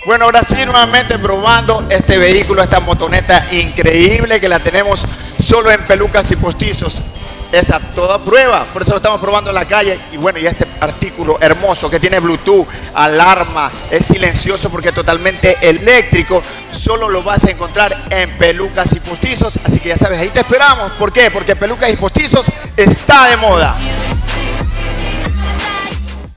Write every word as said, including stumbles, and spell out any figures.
Bueno, ahora sí, nuevamente probando este vehículo, esta motoneta increíble que la tenemos solo en Pelucas y Postizos. Es a toda prueba, por eso lo estamos probando en la calle. Y bueno, y este artículo hermoso que tiene Bluetooth, alarma, es silencioso porque es totalmente eléctrico, solo lo vas a encontrar en Pelucas y Postizos. Así que ya sabes, ahí te esperamos. ¿Por qué? Porque Pelucas y Postizos está de moda.